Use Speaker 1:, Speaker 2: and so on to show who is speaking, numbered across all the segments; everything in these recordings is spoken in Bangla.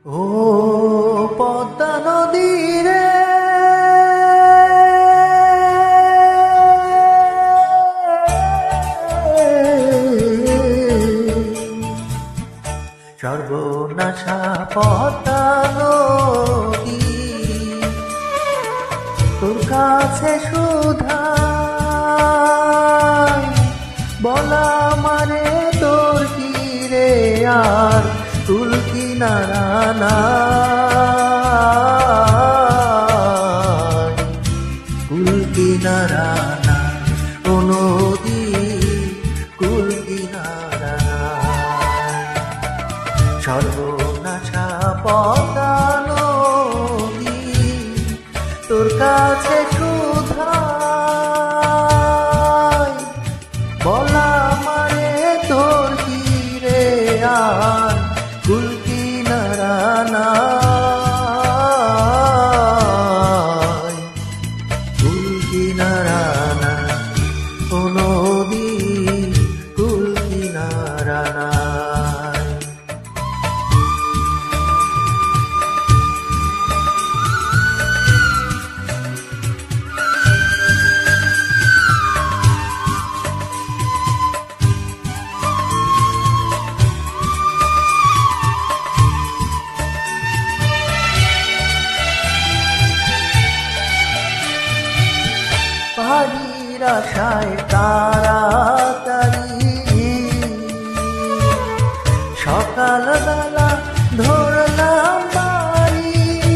Speaker 1: ও পদ্মা নদী রে, সর্বনাশা পদ্মা নদী, তোর কাছে শুধাই বলা মানে তোর কি রে আর তুল কিনারা নাই, কুল কিনারা নাই, ও নদী কুল কিনারা নাই। সর্বনাশা পদ্মা নদী, তোর কাছে শুধাই বলা মানে তোর কি রে আর কুল কিনারা নাই, কুল কিনারা নাই, ও নদী কুল কিনারা নাই। পানির আশায় তাড়াতাড়ি সকালবেলা ধরলাম বাড়ি,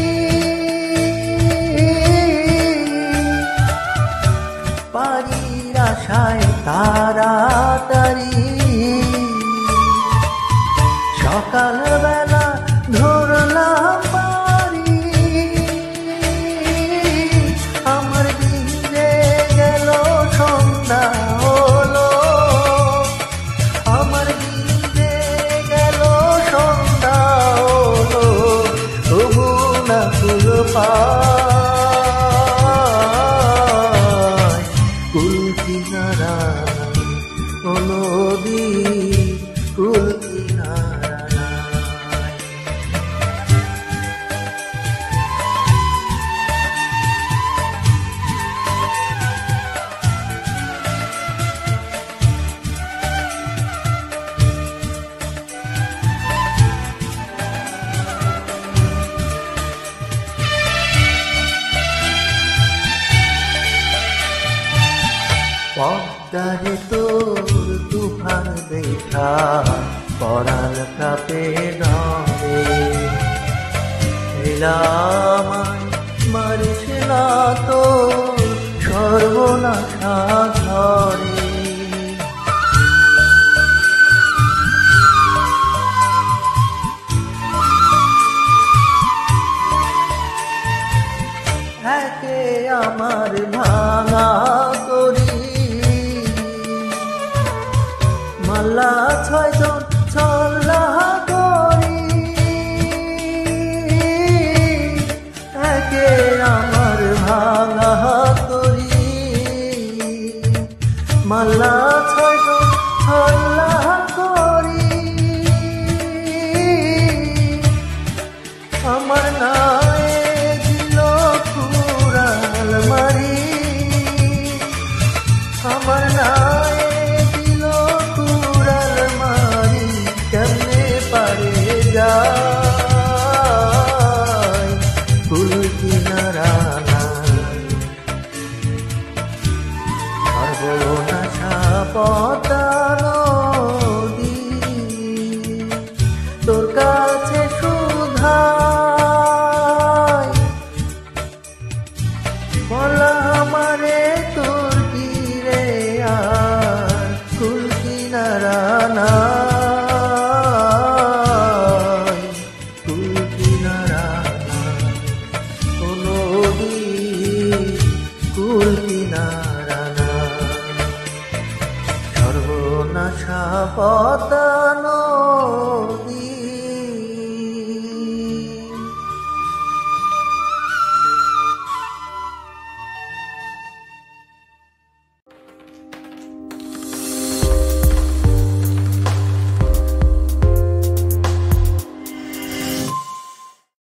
Speaker 1: পানির আশায় তাড়াতাড়ি সকালবেলা ধরলাম বাড়ি। আমার দিনে গেল সন্ধ্যা হলো, আমার দিনে গেল সন্ধ্যা হলো, তবু না কুল পাই, কুল কিনারা ও নদী কুল কিনারা নাই। পদ্মারে তোর তুফান দেখা পরাণ কাপে নরে, এলামায় মারিস না তোর সর্বনাশা ধরে। একে আমার ভাঙা করি মাল্লা ছয়জন ছল্লা করি, একে আমার ভাঙা করি মাল্লা ছয়জন ছল্লা করি। আমার নায়ে দিল কুড়াল মারি, আমার নায়ে দিল কুড়াল মারি, কেমনে পারে যায় কুল কিনারা নাই। সর্বনাশা পদ্মা নদী, তোর কাছে শুধাই বলা আমারে তোর কি রে আর কুল কিনারা নাই, কুল কিনারা নাই, ও নদী কুল কিনারা নাই। সর্বনাশা পদ্মা